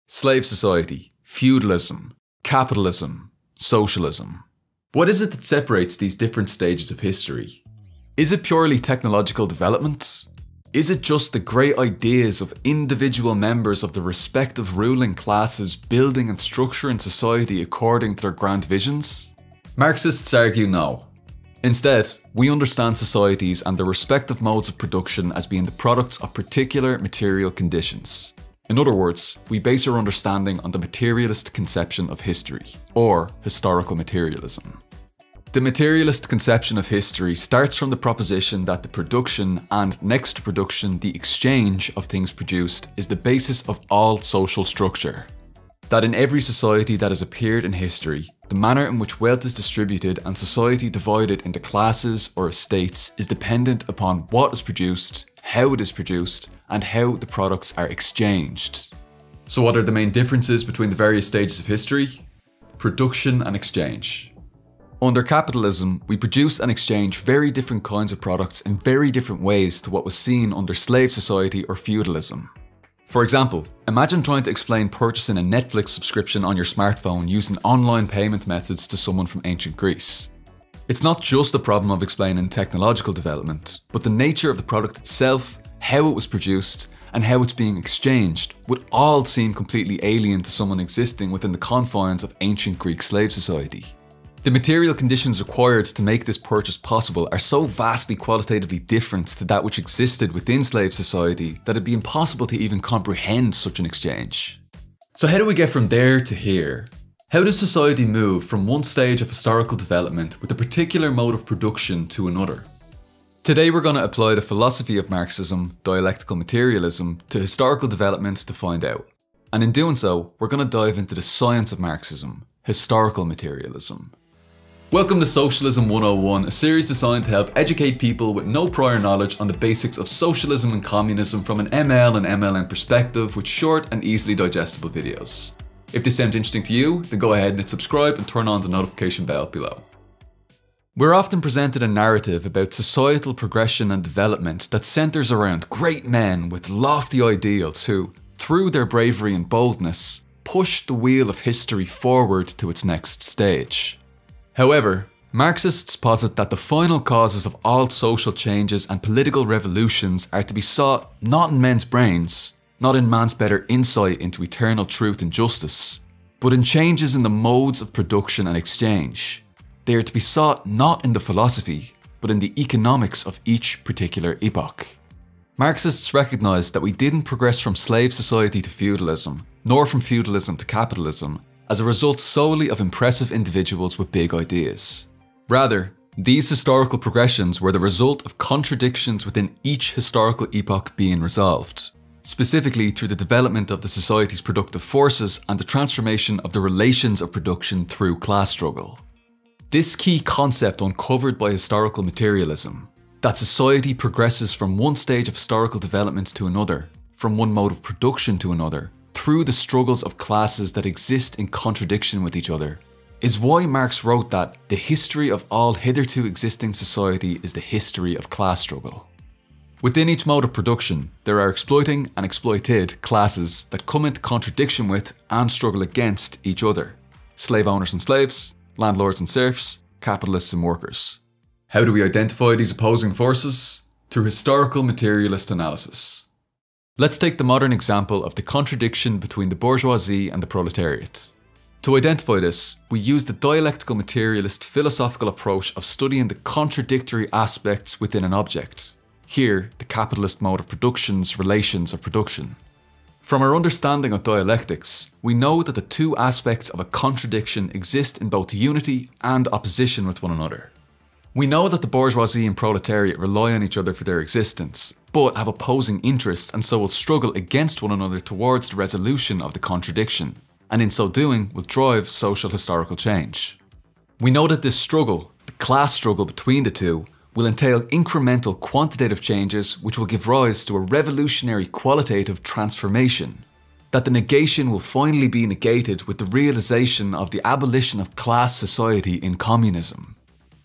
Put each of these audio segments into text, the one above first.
Slave society, feudalism, capitalism, socialism. What is it that separates these different stages of history? Is it purely technological development? Is it just the great ideas of individual members of the respective ruling classes building and structuring society according to their grand visions? Marxists argue no. Instead, we understand societies and their respective modes of production as being the products of particular material conditions. In other words, we base our understanding on the materialist conception of history, or historical materialism. The materialist conception of history starts from the proposition that the production and, next to production, the exchange of things produced is the basis of all social structure. That in every society that has appeared in history, the manner in which wealth is distributed and society divided into classes or estates is dependent upon what is produced, how it is produced, and how the products are exchanged. So what are the main differences between the various stages of history? Production and exchange. Under capitalism, we produce and exchange very different kinds of products in very different ways to what was seen under slave society or feudalism. For example, imagine trying to explain purchasing a Netflix subscription on your smartphone using online payment methods to someone from ancient Greece. It's not just the problem of explaining technological development, but the nature of the product itself, how it was produced, and how it's being exchanged would all seem completely alien to someone existing within the confines of ancient Greek slave society. The material conditions required to make this purchase possible are so vastly qualitatively different to that which existed within slave society that it'd be impossible to even comprehend such an exchange. So how do we get from there to here? How does society move from one stage of historical development with a particular mode of production to another? Today we're going to apply the philosophy of Marxism, dialectical materialism, to historical development to find out. And in doing so, we're going to dive into the science of Marxism, historical materialism. Welcome to Socialism 101, a series designed to help educate people with no prior knowledge on the basics of socialism and communism from an ML and MLN perspective with short and easily digestible videos. If this sounds interesting to you, then go ahead and hit subscribe and turn on the notification bell below. We're often presented a narrative about societal progression and development that centres around great men with lofty ideals who, through their bravery and boldness, push the wheel of history forward to its next stage. However, Marxists posit that the final causes of all social changes and political revolutions are to be sought not in men's brains, not in man's better insight into eternal truth and justice, but in changes in the modes of production and exchange. They are to be sought not in the philosophy, but in the economics of each particular epoch. Marxists recognise that we didn't progress from slave society to feudalism, nor from feudalism to capitalism, as a result solely of impressive individuals with big ideas. Rather, these historical progressions were the result of contradictions within each historical epoch being resolved, specifically through the development of the society's productive forces and the transformation of the relations of production through class struggle. This key concept uncovered by historical materialism, that society progresses from one stage of historical development to another, from one mode of production to another, through the struggles of classes that exist in contradiction with each other, is why Marx wrote that the history of all hitherto existing society is the history of class struggle. Within each mode of production, there are exploiting and exploited classes that come into contradiction with and struggle against each other. Slave owners and slaves, landlords and serfs, capitalists and workers. How do we identify these opposing forces? Through historical materialist analysis. Let's take the modern example of the contradiction between the bourgeoisie and the proletariat. To identify this, we use the dialectical materialist philosophical approach of studying the contradictory aspects within an object. Here, the capitalist mode of production's relations of production. From our understanding of dialectics, we know that the two aspects of a contradiction exist in both unity and opposition with one another. We know that the bourgeoisie and proletariat rely on each other for their existence, but have opposing interests and so will struggle against one another towards the resolution of the contradiction, and in so doing will drive social historical change. We know that this struggle, the class struggle between the two, will entail incremental quantitative changes which will give rise to a revolutionary qualitative transformation. That the negation will finally be negated with the realisation of the abolition of class society in communism.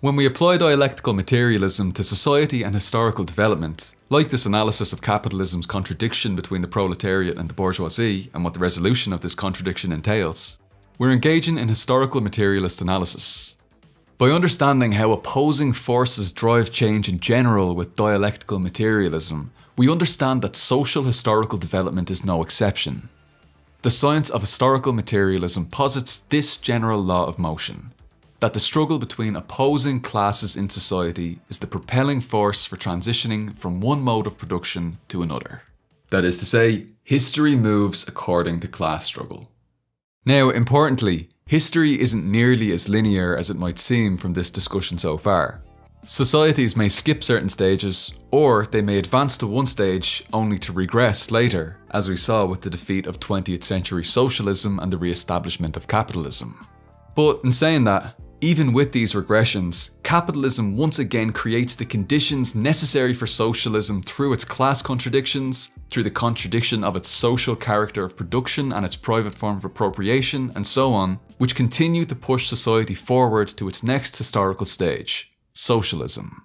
When we apply dialectical materialism to society and historical development, like this analysis of capitalism's contradiction between the proletariat and the bourgeoisie and what the resolution of this contradiction entails, we're engaging in historical materialist analysis. By understanding how opposing forces drive change in general with dialectical materialism, we understand that social historical development is no exception. The science of historical materialism posits this general law of motion, that the struggle between opposing classes in society is the propelling force for transitioning from one mode of production to another. That is to say, history moves according to class struggle. Now, importantly, history isn't nearly as linear as it might seem from this discussion so far. Societies may skip certain stages, or they may advance to one stage only to regress later, as we saw with the defeat of 20th century socialism and the re-establishment of capitalism. But in saying that, even with these regressions, capitalism once again creates the conditions necessary for socialism through its class contradictions, through the contradiction of its social character of production and its private form of appropriation, and so on, which continue to push society forward to its next historical stage, socialism.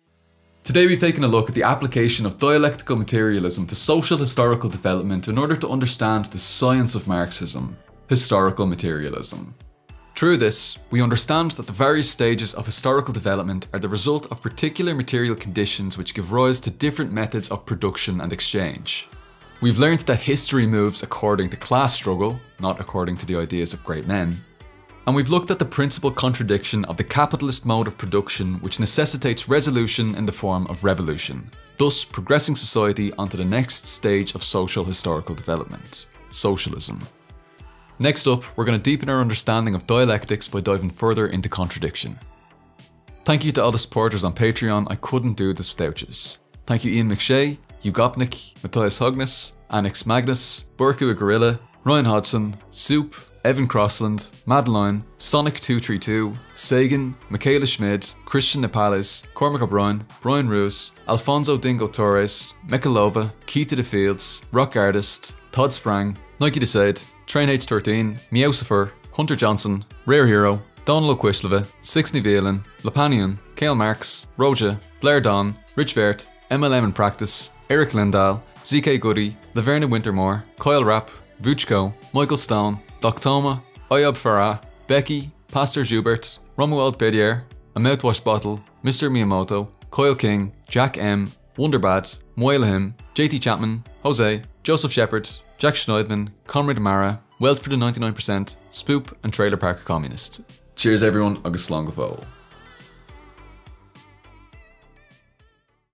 Today we've taken a look at the application of dialectical materialism to social historical development in order to understand the science of Marxism, historical materialism. Through this, we understand that the various stages of historical development are the result of particular material conditions which give rise to different methods of production and exchange. We've learned that history moves according to class struggle, not according to the ideas of great men. And we've looked at the principal contradiction of the capitalist mode of production which necessitates resolution in the form of revolution, thus progressing society onto the next stage of social historical development, socialism. Next up, we're going to deepen our understanding of dialectics by diving further into contradiction. Thank you to all the supporters on Patreon, I couldn't do this without yous. Thank you Ian McShay, Hugh Gopnik, Matthias Hognes, Annex Magnus, Burku Gorilla, Ryan Hodson, Soup, Evan Crossland, Madeline, Sonic232, Sagan, Michaela Schmid, Christian Nepales, Cormac O'Brien, Brian Roos, Alfonso Dingo Torres, Mekalova, Key to the Fields, Rock Artist, Todd Sprang, Nike Decide, Train H13, Meowsifer, Hunter Johnson, Rare Hero, Donald O'Quishleva, Sixney Valen, Lapanian, Kale Marks, Roja, Blair Don, Rich Vert, MLM in Practice, Eric Lindahl, ZK Goody, Laverna Wintermore, Kyle Rapp, Vuchko, Michael Stone, Doctoma, Ayob Farah, Becky, Pastor Joubert, Romuald Bedier, A Mouthwash Bottle, Mr. Miyamoto, Kyle King, Jack M, Wonderbad, Moilahim, JT Chapman, Jose, Joseph Shepard, Jack Schneidman, Conrad Amara, Wealth for the 99%, Spoop and Trailer Park Communist. Cheers everyone, agus slán go fóill.